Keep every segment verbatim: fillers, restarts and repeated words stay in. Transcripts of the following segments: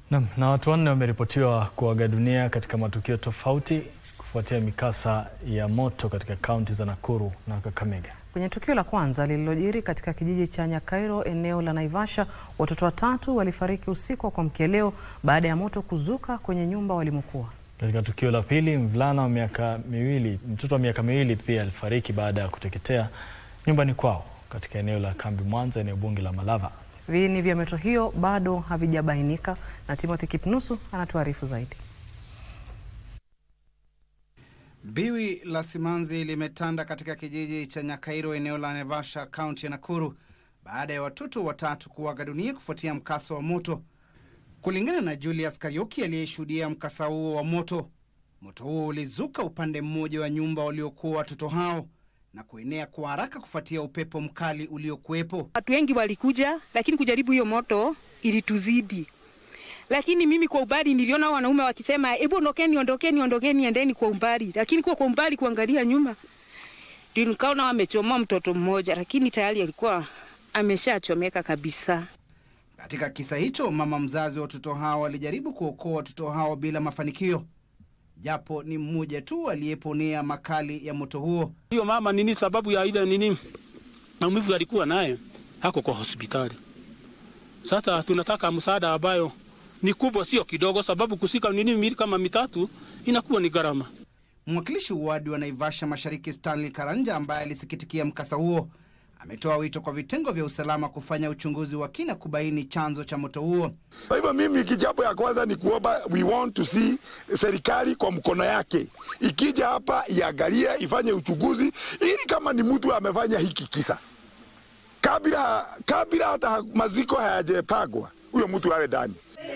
Na, na watu wanne wameripotiwa kuaga dunia katika matukio tofauti kufuatia mikasa ya moto katika kaunti za Nakuru na Kakamega. Kwenye tukio la kwanza lililojiri katika kijiji cha Nyakairo eneo la Naivasha, watoto watatu walifariki usiku wa kuamkia leo baada ya moto kuzuka kwenye nyumba walimokuwa. Katika tukio la pili, mvulana wa miaka miwili, mtoto wa miaka miwili pia alifariki baada ya kuteketea nyumbani kwao katika eneo la Kambi Mwanza, eneo bunge la Malava. Viini vya moto hiyo bado havijabainika na Timothy Kipnusu anatuarifu zaidi. Biwi la simanzi limetanda katika kijiji cha Nyakairo eneo la Naivasha, kaunti ya Nakuru baada ya watoto watatu kuaga dunia kufuatia mkasa wa moto. Kulingana na Julius Karioki aliyeshuhudia mkasa huo wa moto, moto huo ulizuka upande mmoja wa nyumba waliokuwa watoto hao na kuenea kwa haraka kufuatia upepo mkali uliokuwepo. Watu wengi walikuja, lakini kujaribu hiyo moto ilituzidi. Lakini mimi kwa umbali niliona wanaume wakisema, "Hebu ondokeni, ondokeni, ondokeni, endeni kwa umbali." Lakini kwa kwa umbali kuangalia nyuma, ndio nikaona wamechoma mtoto mmoja, lakini tayari alikuwa ameshachomeka kabisa. Katika kisa hicho, mama mzazi wa watoto hao alijaribu kuokoa watoto hao bila mafanikio, japo ni mmoja tu aliyeponea makali ya moto huo. Hiyo mama nini sababu ya ile nini maumivu alikuwa naye hako kwa hospitali. Sasa tunataka msaada ambayo ni kubwa, sio kidogo, sababu kusika nini mili kama mitatu inakuwa ni gharama. Mwakilishi wadi wa Naivasha Mashariki Stanley Karanja, ambaye alisikitikia mkasa huo, ametoa wito kwa vitengo vya usalama kufanya uchunguzi wa kina kubaini chanzo cha moto huo. Kwa hivyo mimi kijapo ya kwanza ni kuomba, we want to see serikali kwa mkono yake ikija hapa iangalie, ifanye uchunguzi ili kama ni mtu amefanya hiki kisa, kabla kabla hata maziko hayajapagwa huyo mtu awe ndani.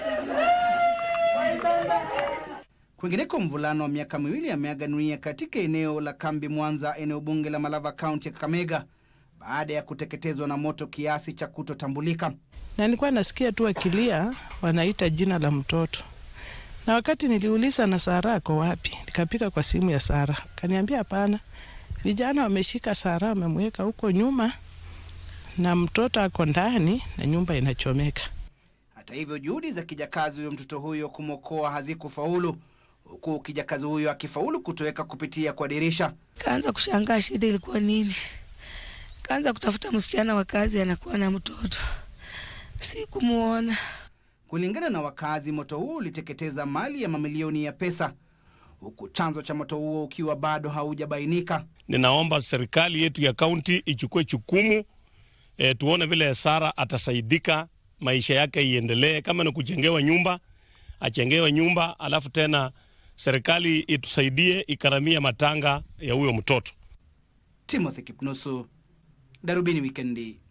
Kwingineko, mvulana wa miaka miwili ameaga dunia katika eneo la Kambi Mwanza, eneo bunge la Malava, kaunti ya Kakamega, baada ya kuteketezwa na moto kiasi cha kutotambulika. Na nilikuwa nasikia tu akilia wanaita jina la mtoto. Na wakati niliuliza na Sara ako wapi, nikapika kwa simu ya Sara. Kaniambia hapana, vijana wameshika Sara, wamemweka huko nyuma na mtoto ako ndani na nyumba inachomeka. Hata hivyo, juhudi za kijakazi huyo mtoto huyo kumokoa hazikufaulu, huku kijakazi huyo akifaulu kutoweka kupitia kwa dirisha. Kaanza kushangaa shida ilikuwa nini. Kaanza kutafuta msichana wa kazi anakuwa na mtoto. Sikumuona. Kulingana na wakazi, moto huo uliteketeza mali ya mamilioni ya pesa, huku chanzo cha moto huo ukiwa bado haujabainika. Ninaomba serikali yetu ya kaunti ichukue jukumu, e, tuone vile Sara atasaidika, maisha yake iendelee. Kama ni kujengewa nyumba, ajengewe nyumba, alafu tena serikali itusaidie ikaramia matanga ya huyo mtoto. Timothy Kipnusu, Darubini Wikendi.